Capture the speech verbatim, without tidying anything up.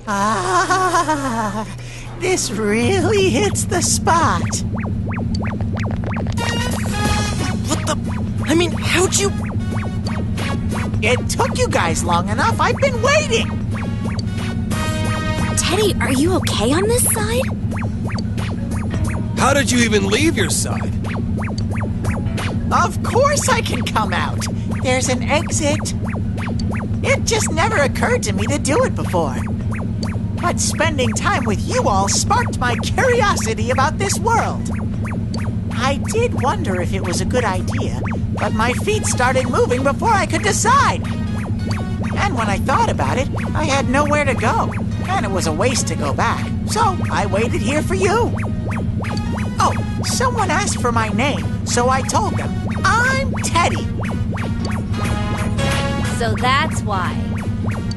Ah, this really hits the spot. What the? I mean, how'd you... It took you guys long enough. I've been waiting. Teddy, are you okay on this side? How did you even leave your side? Of course I can come out. There's an exit. It just never occurred to me to do it before. But spending time with you all sparked my curiosity about this world. I did wonder if it was a good idea, but my feet started moving before I could decide. And when I thought about it, I had nowhere to go, and it was a waste to go back. So I waited here for you. Oh, someone asked for my name, so I told them, I'm Teddy. So that's why.